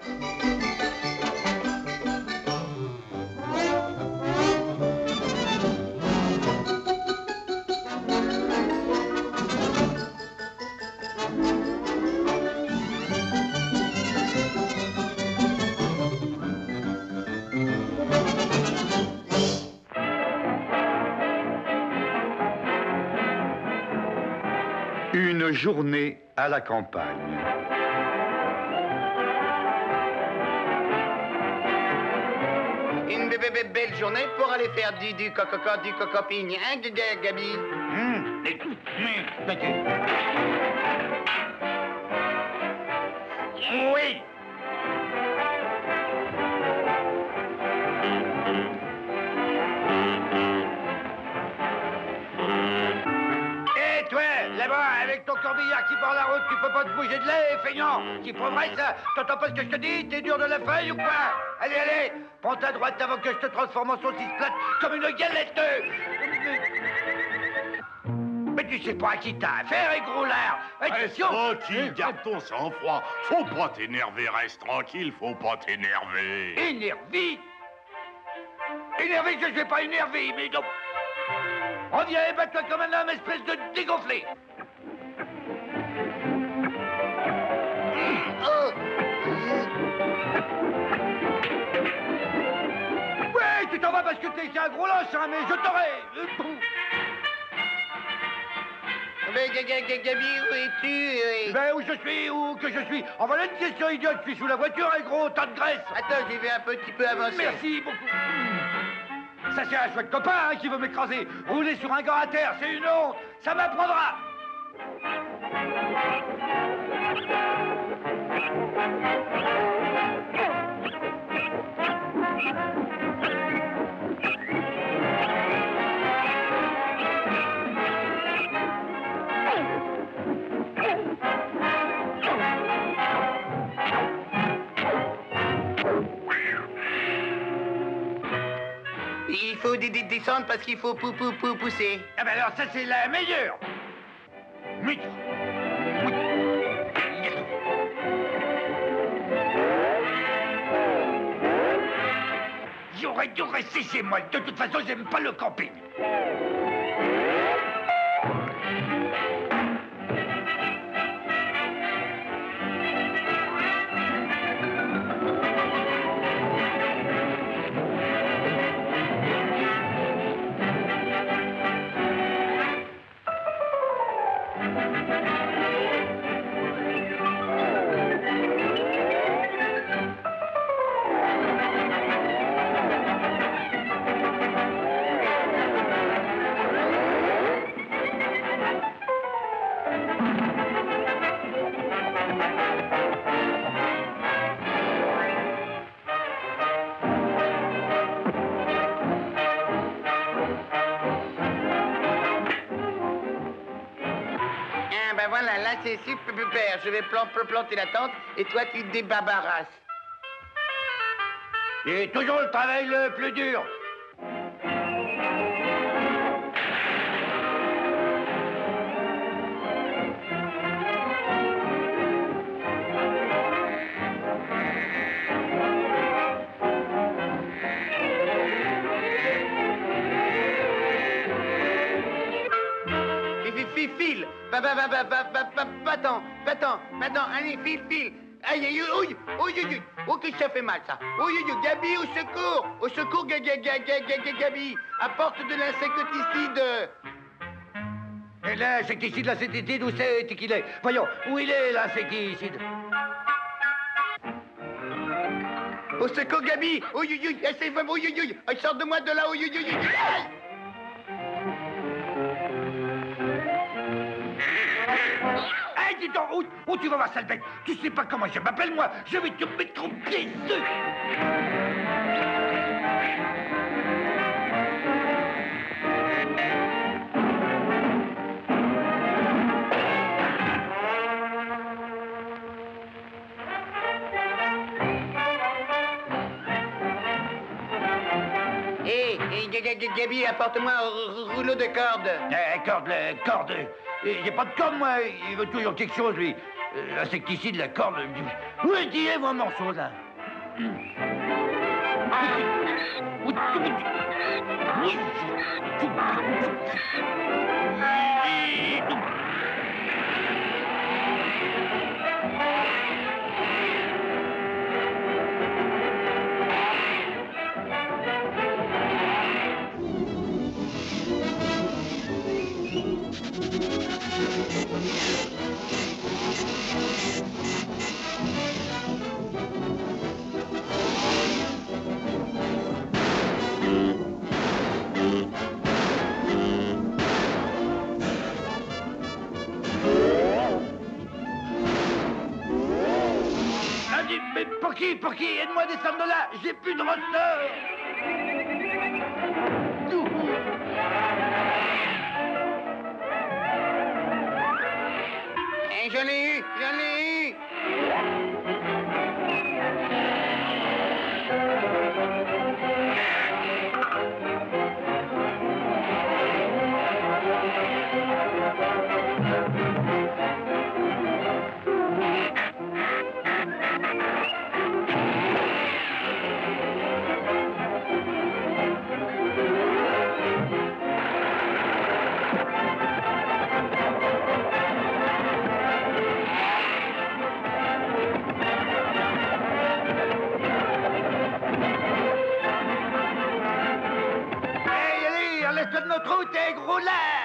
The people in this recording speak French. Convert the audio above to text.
Une journée à la campagne. Une belle journée pour aller faire du cocopine, hein, Gabi? Oui. Et toi, là-bas, avec ton corbillard qui bord la route, tu peux pas te bouger de là, feignant. Tu progresses, ça. T'entends pas ce que je te dis? T'es dur de la feuille ou quoi? Allez, allez, prends ta droite avant que je te transforme en saucisse plate comme une galette. Mais tu sais pas à qui t'as affaire, et gros lard. Attention. Tranquille, garde ton sang-froid. Faut pas t'énerver, reste tranquille, faut pas t'énerver. Énervé? Énervé que je vais pas énerver, mais donc... Reviens et bats-toi comme un homme, espèce de dégonflé. Ouais, tu t'en vas parce que t'es un gros lâche, hein, mais je t'aurai. Mais Gabi, où es-tu? Ben, où je suis, où que je suis. En voilà une question idiote, je suis sous la voiture, et gros, tas de graisse. Attends, j'y vais un petit peu avancer. Merci beaucoup. Ça, c'est un chouette copain hein, qui veut m'écraser. Rouler sur un gars à terre, c'est une honte. Ça m'apprendra. Il faut descendre parce qu'il faut pousser. Ah ben alors ça c'est la meilleure. Oui. Oui. J'aurais dû rester chez moi. De toute façon, j'aime pas le camping. Voilà, là c'est super. Je vais planter la tente et toi tu te débarrasses. Et toujours le travail le plus dur. File. Pas-tant. Maintenant, allez, file. Aïe, aïe, aïe, oh, que ça fait mal, ça. Gabi, au secours, Gabi. Apporte de l'insecticide. Et l'insecticide, où c'est qu'il est? Voyons, où il est, l'insecticide? Au secours, Gabi. Sors de moi de là, aïe. Hey, dis donc, où tu vas voir, sale bête? Tu sais pas comment je m'appelle, moi? Je vais te mettre au pied dessus. Gabi, apporte-moi un rouleau de corde. Corde. Il n'y a pas de corde, moi. Il veut toujours quelque chose, lui. L'insecticide, la corde. Où est mon morceau, là? Mais pour qui? Aide-moi à descendre de là. J'ai plus de ressort. Je l'ai eu, je l'ai eu. Allez, laisse-toi de notre route, gros lard.